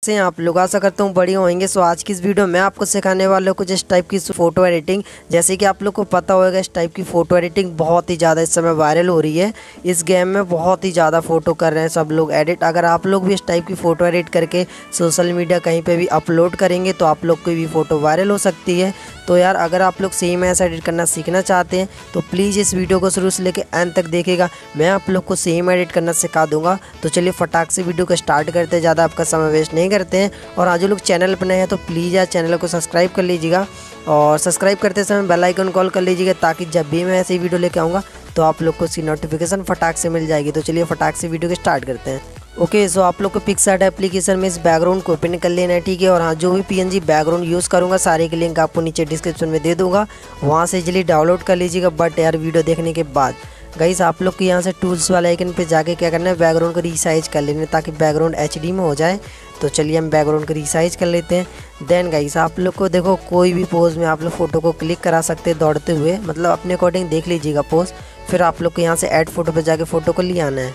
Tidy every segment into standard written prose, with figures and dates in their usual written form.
से आप लोग आशा करता हूँ बढ़िया होंगे। सो आज की इस वीडियो में आपको सिखाने वाले हूँ कुछ इस टाइप की फ़ोटो एडिटिंग। जैसे कि आप लोग को पता होगा इस टाइप की फ़ोटो एडिटिंग बहुत ही ज़्यादा इस समय वायरल हो रही है। इस गेम में बहुत ही ज़्यादा फ़ोटो कर रहे हैं सब लोग एडिट। अगर आप लोग भी इस टाइप की फ़ोटो एडिट करके सोशल मीडिया कहीं पर भी अपलोड करेंगे तो आप लोग की भी फ़ोटो वायरल हो सकती है। तो यार अगर आप लोग सेम ऐसा एडिट करना सीखना चाहते हैं तो प्लीज़ इस वीडियो को शुरू से लेकर एंड तक देखिएगा। मैं आप लोग को सेम एडिट करना सिखा दूंगा। तो चलिए फटाक से वीडियो को स्टार्ट करते हैं, ज़्यादा आपका समय वेस्ट नहीं करते हैं। और आज जो लोग चैनल पर नए हैं तो प्लीज़ यार चैनल को सब्सक्राइब कर लीजिएगा और सब्सक्राइब करते समय बेल आइकन कॉल कर लीजिएगा ताकि जब भी मैं ऐसी वीडियो लेके आऊँगा तो आप लोग को उसकी नोटिफिकेशन फटाक से मिल जाएगी। तो चलिए फटाक से वीडियो को स्टार्ट करते हैं। ओके सो आप लोग को पिक्सआर्ट एप्लीकेशन में इस बैकग्राउंड को ओपन कर लेना है, ठीक है। और हाँ, जो भी पीएनजी बैकग्राउंड यूज़ करूँगा सारे के लिंक आपको नीचे डिस्क्रिप्शन में दे दूँगा, वहाँ से इजीली डाउनलोड कर लीजिएगा। बट यार वीडियो देखने के बाद गाइस आप लोग को यहाँ से टूल्स वाले आइकन पे जाके क्या करना है, बैकग्राउंड को रीसाइज कर लेना है ताकि बैकग्राउंड एचडी में हो जाए। तो चलिए हम बैकग्राउंड को रीसाइज कर लेते हैं। देन गाइस आप लोग को देखो कोई भी पोज में आप लोग फ़ोटो को क्लिक करा सकते हैं दौड़ते हुए, मतलब अपने अकॉर्डिंग देख लीजिएगा पोज। फिर आप लोग को यहाँ से ऐड फोटो पे जाके फ़ोटो को ले आना है।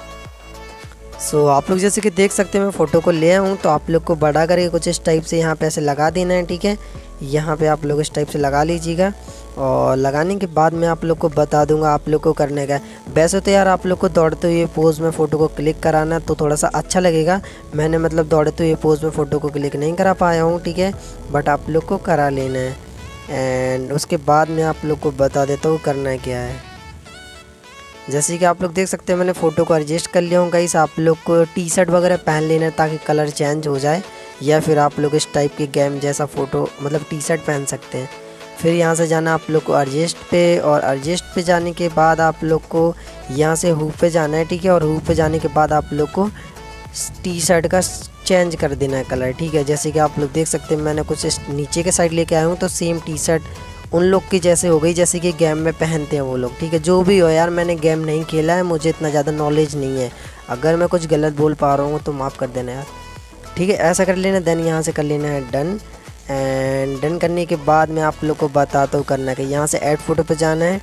सो आप लोग जैसे कि देख सकते हैं मैं फ़ोटो को ले आऊँ तो आप लोग को बड़ा करके कुछ इस टाइप से यहाँ पे ऐसे लगा देना है, ठीक है। यहाँ पे आप लोग इस टाइप से लगा लीजिएगा और लगाने के बाद मैं आप लोग को बता दूंगा आप लोग को करने का है। वैसे तो यार आप लोग को दौड़ते हुए पोज में फ़ोटो को क्लिक कराना तो थोड़ा सा अच्छा लगेगा। मैंने मतलब दौड़ते हुए पोज में फ़ोटो को क्लिक नहीं करा पाया हूँ, ठीक है, बट आप लोग को करा लेना है। एंड उसके बाद मैं आप लोग को बता देता हूँ करना क्या है। जैसे कि आप लोग देख सकते हैं मैंने फ़ोटो को एडजस्ट कर लिया हूँ गाइस। आप लोग को टी शर्ट वगैरह पहन लेना है ताकि कलर चेंज हो जाए, या फिर आप लोग इस टाइप की गेम जैसा फ़ोटो मतलब टी शर्ट पहन सकते हैं। फिर यहाँ से जाना आप लोग को एडजस्ट पे, और एडजस्ट पे जाने के बाद आप लोग को यहाँ से हू पे जाना है, ठीक है। और हू पे जाने के बाद आप लोग को टी शर्ट का चेंज कर देना है कलर, ठीक है। जैसे कि आप लोग देख सकते हैं मैंने कुछ नीचे के साइड लेके आया हूँ तो सेम टी शर्ट उन लोग की जैसे हो गई जैसे कि गेम में पहनते हैं वो लोग, ठीक है। जो भी हो यार मैंने गेम नहीं खेला है, मुझे इतना ज़्यादा नॉलेज नहीं है। अगर मैं कुछ गलत बोल पा रहा हूँ तो माफ़ कर देना यार, ठीक है। ऐसा कर लेना। देन यहाँ से कर लेना है डन। एंड डन करने के बाद मैं आप लोग को बताता हूँ करना कि यहाँ से ऐड फोटो पे जाना है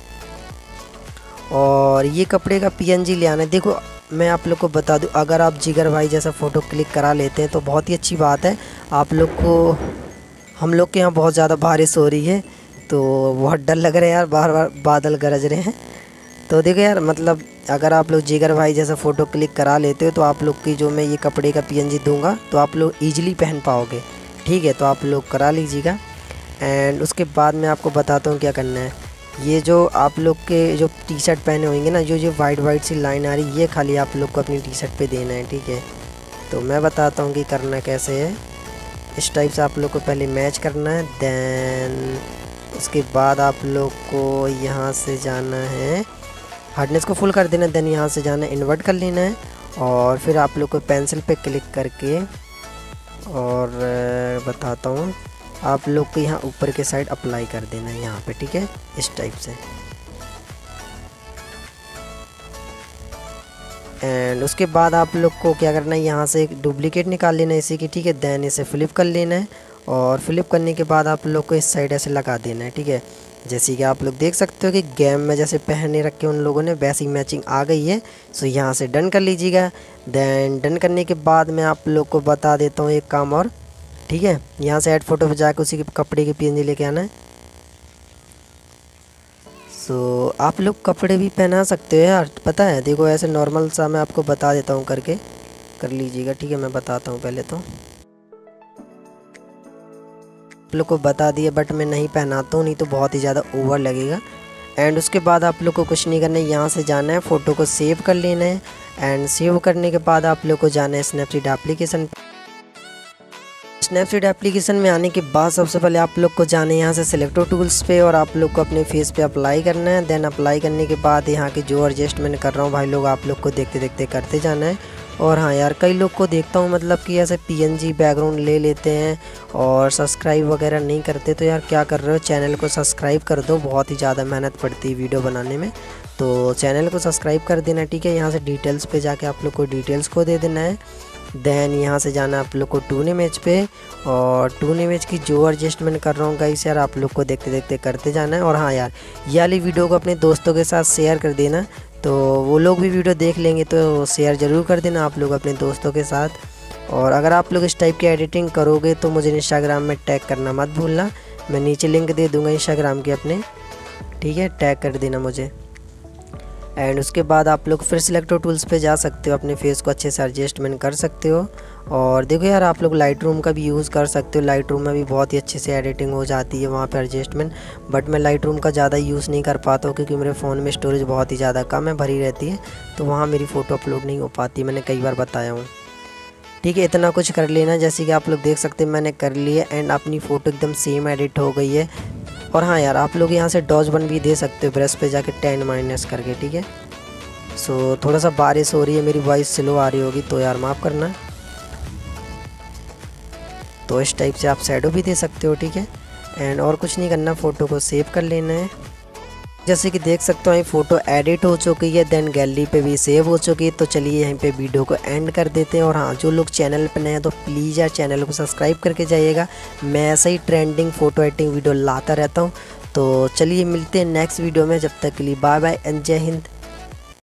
और ये कपड़े का पीएनजी ले आना है। देखो मैं आप लोग को बता दूँ, अगर आप जिगर भाई जैसा फ़ोटो क्लिक करा लेते हैं तो बहुत ही अच्छी बात है। आप लोग को हम लोग के यहाँ बहुत ज़्यादा बारिश हो रही है तो बहुत डर लग रहा है यार, बार बार बादल गरज रहे हैं। तो देखो यार मतलब अगर आप लोग जिगर भाई जैसा फ़ोटो क्लिक करा लेते हो तो आप लोग की जो मैं ये कपड़े का पीएनजी दूंगा तो आप लोग ईजिली पहन पाओगे, ठीक है। तो आप लोग करा लीजिएगा। एंड उसके बाद मैं आपको बताता हूँ क्या करना है। ये जो आप लोग के जो टी शर्ट पहने होंगे ना, जो वाइट सी लाइन आ रही, ये खाली आप लोग को अपनी टी शर्ट पर देना है, ठीक है। तो मैं बताता हूँ कि करना कैसे है। इस टाइप से आप लोग को पहले मैच करना है। देन उसके बाद आप लोग को यहाँ से जाना है, हार्डनेस को फुल कर देना। देन यहाँ से जाना है इन्वर्ट कर लेना है और फिर आप लोग को पेंसिल पे क्लिक करके, और बताता हूँ आप लोग को यहाँ ऊपर के साइड अप्लाई कर देना है यहाँ पे, ठीक है, इस टाइप से। एंड उसके बाद आप लोग को क्या करना है, यहाँ से एक डुप्लीकेट निकाल लेना है इसी की, ठीक है। देन इसे फ्लिप कर लेना है और फ्लिप करने के बाद आप लोग को इस साइड ऐसे लगा देना है, ठीक है। जैसे कि आप लोग देख सकते हो कि गेम में जैसे पहने रखे उन लोगों ने वैसी मैचिंग आ गई है। सो यहाँ से डन कर लीजिएगा। देन डन करने के बाद मैं आप लोग को बता देता हूँ एक काम और, ठीक है। यहाँ से ऐड फोटो पे जाकर उसी के कपड़े की पीएनजी लेके आना है। सो आप लोग कपड़े भी पहना सकते हो यार, पता है। देखो ऐसे नॉर्मल सा मैं आपको बता देता हूँ करके कर लीजिएगा, ठीक है। मैं बताता हूँ पहले तो आप लोग को बता दिया, बट मैं नहीं पहनाता हूँ, नहीं तो बहुत ही ज़्यादा ओवर लगेगा। एंड उसके बाद आप लोग को कुछ नहीं करना है, यहाँ से जाना है फ़ोटो को सेव कर लेना है। एंड सेव करने के बाद आप लोग को जाना है स्नैपसीड एप्लीकेशन। स्नैपसीड एप्लीकेशन में आने के बाद सबसे पहले आप लोग को जाना है यहाँ से सिलेक्ट टूल्स पे और आप लोग को अपने फेस पे अप्लाई करना है। देन अप्लाई करने के बाद यहाँ के जो एडजस्ट मैंने कर रहा हूँ भाई लोग आप लोग को देखते देखते करते जाना है। और हाँ यार कई लोग को देखता हूँ मतलब कि ऐसे पीएनजी बैकग्राउंड ले लेते हैं और सब्सक्राइब वगैरह नहीं करते। तो यार क्या कर रहे हो, चैनल को सब्सक्राइब कर दो, बहुत ही ज़्यादा मेहनत पड़ती है वीडियो बनाने में। तो चैनल को सब्सक्राइब कर देना, ठीक है। यहाँ से डिटेल्स पे जाके आप लोग को डिटेल्स को दे देना है। देन यहाँ से जाना आप लोग को टून इमेज पे और टून इमेज की जो एडजस्टमेंट कर रहा हूँ गाइस यार आप लोग को देखते देखते करते जाना है। और हाँ यार ये वाली वीडियो को अपने दोस्तों के साथ शेयर कर देना, तो वो लोग भी वीडियो देख लेंगे। तो शेयर ज़रूर कर देना आप लोग अपने दोस्तों के साथ। और अगर आप लोग इस टाइप की एडिटिंग करोगे तो मुझे इंस्टाग्राम में टैग करना मत भूलना। मैं नीचे लिंक दे दूँगा इंस्टाग्राम के अपने, ठीक है, टैग कर देना मुझे। एंड उसके बाद आप लोग फिर सिलेक्टर टूल्स पे जा सकते हो, अपने फेस को अच्छे से एडजस्टमेंट कर सकते हो। और देखो यार, आप लोग लाइट रूम का भी यूज़ कर सकते हो। लाइट रूम में भी बहुत ही अच्छे से एडिटिंग हो जाती है वहाँ पे एडजस्टमेंट। बट मैं लाइट रूम का ज़्यादा यूज़ नहीं कर पाता हूँ क्योंकि मेरे फ़ोन में स्टोरेज बहुत ही ज़्यादा कम है, भरी रहती है, तो वहाँ मेरी फ़ोटो अपलोड नहीं हो पाती, मैंने कई बार बताया हूँ। ठीक है, इतना कुछ कर लेना, जैसे कि आप लोग देख सकते हैं मैंने कर लिया एंड अपनी फ़ोटो एकदम सेम एडिट हो गई है। और हाँ यार, आप लोग यहाँ से डॉज बन भी दे सकते हो ब्रश पे जाके 10 माइनस करके, ठीक है। सो थोड़ा सा बारिश हो रही है, मेरी वॉइस स्लो आ रही होगी तो यार माफ़ करना। तो इस टाइप से आप शैडो भी दे सकते हो, ठीक है। एंड और कुछ नहीं करना, फ़ोटो को सेव कर लेना है। जैसे कि देख सकते हो फ़ोटो एडिट हो चुकी है, देन गैलरी पे भी सेव हो चुकी है। तो चलिए यहीं पे वीडियो को एंड कर देते हैं। और हाँ, जो लोग चैनल पर नए हैं तो प्लीज़ यार चैनल को सब्सक्राइब करके जाइएगा, मैं ऐसे ही ट्रेंडिंग फ़ोटो एडिटिंग वीडियो लाता रहता हूँ। तो चलिए मिलते हैं नेक्स्ट वीडियो में, जब तक के लिए बाय बाय एंड जय हिंद।